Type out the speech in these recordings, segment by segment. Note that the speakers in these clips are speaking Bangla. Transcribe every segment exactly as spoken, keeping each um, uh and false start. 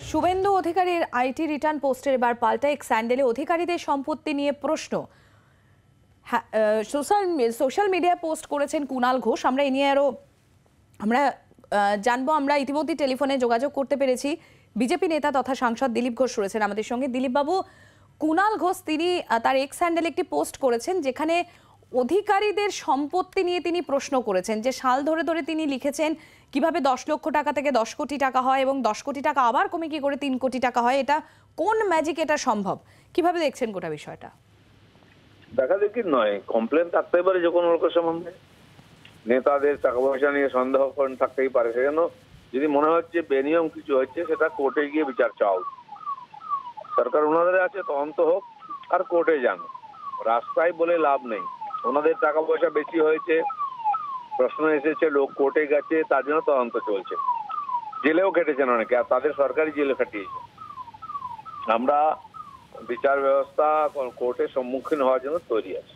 শুভেন্দু অধিকারীর আইটি রিটার্ন পোস্টের এবার পাল্টা এক স্যান্ডেলে অধিকারীদের সম্পত্তি নিয়ে প্রশ্ন। সোশ্যাল সোশ্যাল মিডিয়ায় পোস্ট করেছেন কুনাল ঘোষ। আমরা এ নিয়ে আরও আমরা জানবো। আমরা ইতিমধ্যে টেলিফোনে যোগাযোগ করতে পেরেছি। বিজেপি নেতা তথা সাংসদ দিলীপ ঘোষ রয়েছেন আমাদের সঙ্গে। দিলীপ বাবু, কুনাল ঘোষ তিনি তার এক স্যান্ডেলে একটি পোস্ট করেছেন যেখানে অধিকারীদের সম্পত্তি নিয়ে তিনি প্রশ্ন করেছেন, যে সাল ধরে ধরে তিনি লিখেছেন কিভাবে দশ লক্ষ টাকা থেকে দশ কোটি টাকা হয় এবং দশ কোটি টাকা আবার কমে কি করে তিন কোটি টাকা হয়। এটা কোন ম্যাজিক, এটা সম্ভব? কিভাবে দেখছেন গোটা বিষয়টা? দেখা দেখি নয়, কমপ্লেন থাকতেই পারে যে কোনো লোকের সম্বন্ধে, নেতাদের টাকা পয়সা নিয়ে সন্দেহ করেন থাকতেই পারে। সেজন্য যদি মনে হচ্ছে বেনিয়ম কিছু হচ্ছে সেটা কোর্টে গিয়ে বিচার চাও। সরকার ওনাদের আছে, তদন্ত হোক আর কোর্টে যান। রাস্তায় বলে লাভ নেই। ওনাদের টাকা পয়সা বেশি হয়েছে, প্রশ্ন এসেছে, লোক কোর্টে গেছে, তার জন্য তদন্ত চলছে। জেলেও কেটেছেন অনেকে, আর তাদের সরকারি জেলে কাটিয়েছে। আমরা বিচার ব্যবস্থা কোর্টের সম্মুখীন হওয়ার জন্য তৈরি আছি।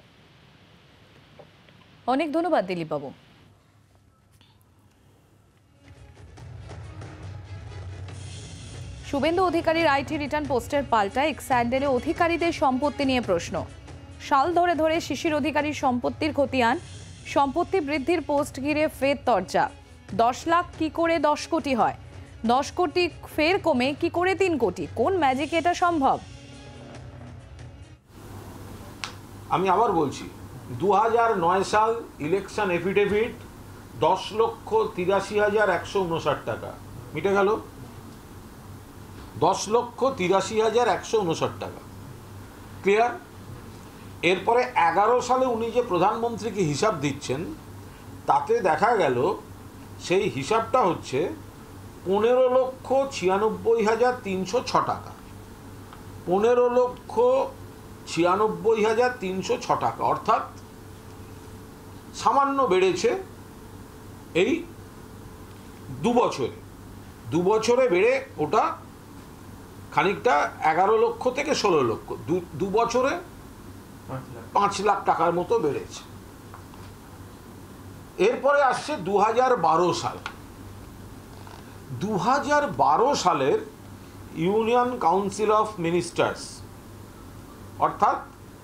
অনেক ধন্যবাদ দিলীপ বাবু। শুভেন্দু অধিকারীর আইটি রিটার্ন পোস্টের পাল্টা এক স্যান্ডেলে অধিকারীদের সম্পত্তি নিয়ে প্রশ্ন। সাল ধরে ধরে শিশির অধিকারীর সম্পত্তির খতিয়ান, সম্পত্তি বৃদ্ধির পোস্ট ঘিরে ফের তরজা। দশ লাখ কি করে দশ কোটি হয়, দশ কোটি ফের কমে কি করে তিন কোটি, কোন ম্যাজিকে এটা সম্ভব? আমি আবার বলছি, দু হাজার নয় সাল ইলেকশন এফিডেভিট দশ লক্ষ তিরাশি হাজার একশো উনষাট টাকা মিটে গেল। দশ লক্ষ তিরাশি হাজার একশো উনষাট টাকা ক্লিয়ার। এরপরে এগারো সালে উনি যে প্রধানমন্ত্রীকে হিসাব দিচ্ছেন, তাতে দেখা গেল সেই হিসাবটা হচ্ছে পনেরো লক্ষ ছিয়ানব্বই হাজার তিনশো ছ টাকা পনেরো লক্ষ ছিয়ানব্বই হাজার তিনশো ছ টাকা অর্থাৎ সামান্য বেড়েছে এই দু বছরে দু বছরে বেড়ে ওটা খানিকটা এগারো লক্ষ থেকে ষোলো লক্ষ দু বছরে পাঁচ লাখ টাকার মতো বেড়েছে। এরপরে আসছে দু হাজার বারো সাল। দু হাজার বারো সালের ইউনিয়ন কাউন্সিল অফ মিনিস্টার্স অর্থাৎ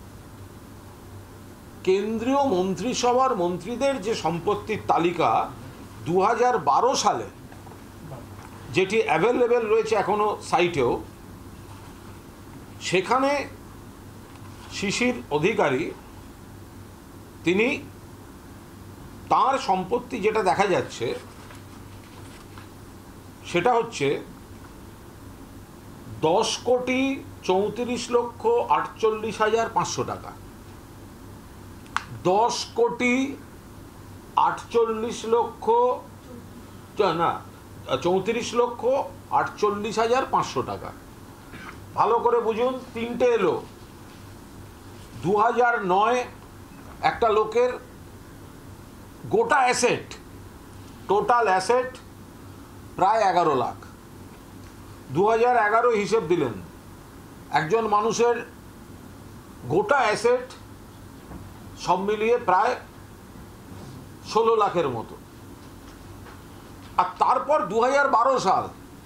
কেন্দ্রীয় মন্ত্রিসভার মন্ত্রীদের যে সম্পত্তির তালিকা দু হাজার বারো সালে, যেটি অ্যাভেলেবেল রয়েছে এখনো সাইটেও, সেখানে শিশির অধিকারী তিনি তার সম্পত্তি যেটা দেখা যাচ্ছে সেটা হচ্ছে দশ কোটি চৌত্রিশ লক্ষ আটচল্লিশ হাজার পাঁচশো টাকা দশ কোটি আটচল্লিশ লক্ষ না চৌত্রিশ লক্ষ আটচল্লিশ হাজার পাঁচশো টাকা। ভালো করে বুঝুন, তিনটে এলো। দু হাজার নয় একটা লোকের গোটা অ্যাসেট, টোটাল অ্যাসেট প্রায় এগারো লাখ। দু হাজার এগারো হিসেব দিলেন, একজন মানুষের গোটা অ্যাসেট সব মিলিয়ে প্রায় ষোলো লাখের মতো। আর তারপর দু হাজার বারো সাল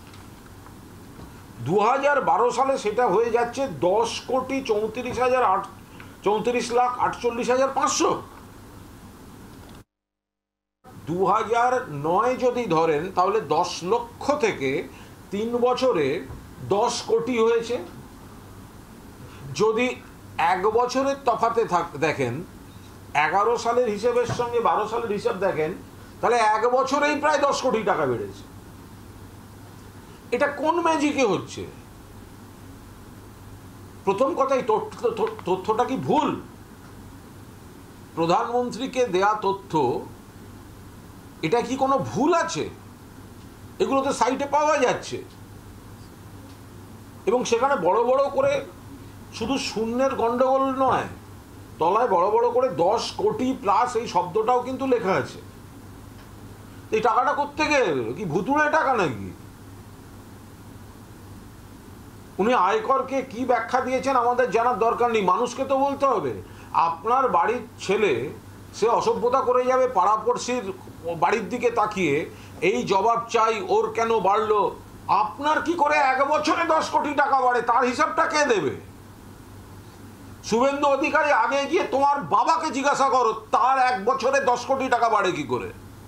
দু হাজার বারো সালে সেটা হয়ে যাচ্ছে দশ কোটি চৌত্রিশ হাজার আট চৌত্রিশ লাখ আটচল্লিশ হাজার পাঁচশো। দু হাজার নয় যদি ধরেন তাহলে দশ লক্ষ থেকে তিন বছরে দশ কোটি হয়েছে। যদি এক বছরের তফাতে থাক দেখেন, এগারো সালের হিসেবের সঙ্গে বারো সালের হিসাব দেখেন, তাহলে এক বছরেই প্রায় দশ কোটি টাকা বেড়েছে। এটা কোন ম্যাজিকে হচ্ছে? প্রথম কথাই, তথ্যটা কি ভুল? প্রধানমন্ত্রীকে দেয়া তথ্য, এটা কি কোনো ভুল আছে? এগুলো তো সাইটে পাওয়া যাচ্ছে, এবং সেখানে বড় বড় করে শুধু শূন্যের গন্ডগোল নয়, তলায় বড় বড় করে দশ কোটি প্লাস এই শব্দটাও কিন্তু লেখা আছে। এই টাকাটা কোত্থেকে এলো? কি ভুতুড়ে টাকা নাকি? উনি আয়করকে কি ব্যাখ্যা দিয়েছেন আমাদের জানার দরকার নেই, মানুষকে তো বলতে হবে। আপনার বাড়ির ছেলে সে অসভ্যতা করে যাবে, পাড়াপড়শির বাড়ির দিকে তাকিয়ে এই জবাব চাই, ওর কেন বাড়লো, আপনার কি করে এক বছরে দশ কোটি টাকা বাড়ে তার হিসাবটা কে দেবে? শুভেন্দু অধিকারী আগে গিয়ে তোমার বাবাকে জিজ্ঞাসা করো তার এক বছরে দশ কোটি টাকা বাড়ে কি করে।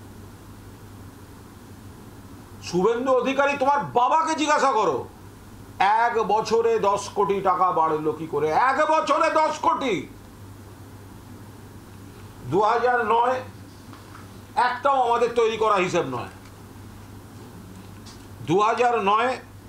শুভেন্দু অধিকারী তোমার বাবাকে জিজ্ঞাসা করো এক বছরে দশ কোটি টাকা বাড়লো কি করে। এক বছরে দশ কোটি। দু হাজার নয় একটাও আমাদের তৈরি করা হিসেব নয়। দু হাজার নয়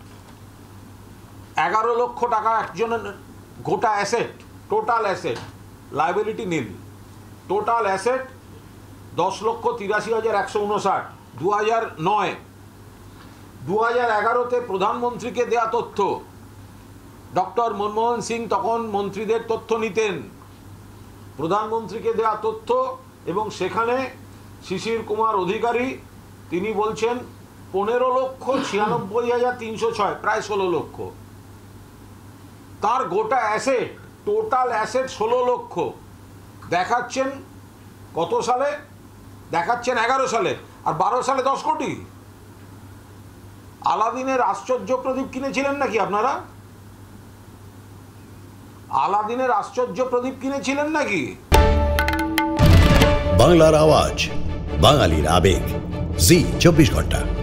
এগারো লক্ষ টাকা একজনের গোটা asset, total asset, liability nil, total asset দশ লক্ষ তিরাশি হাজার একশো উনষাট দু হাজার নয়। দু হাজার এগারোতে প্রধানমন্ত্রীকে দেয়া তথ্য, ডক্টর মনমোহন সিং তখন মন্ত্রীদের তথ্য নিতেন, প্রধানমন্ত্রীকে দেয়া তথ্য, এবং সেখানে শিশির কুমার অধিকারী তিনি বলছেন পনেরো লক্ষ ছিয়ানব্বই হাজার তিনশো ছয়, প্রায় ষোলো লক্ষ। তার গোটা অ্যাসেট, টোটাল অ্যাসেট ষোলো লক্ষ, দেখাচ্ছেন কত সালে? দেখাচ্ছেন এগারো সালে, আর বারো সালে দশ কোটি। আলাদিনের আশ্চর্য প্রদীপ কিনেছিলেন নাকি আপনারা? আলাদিনের আশ্চর্য প্রদীপ কিনেছিলেন নাকি? বাংলার আওয়াজ, বাঙালির আবেগ, জি চব্বিশ ঘন্টা।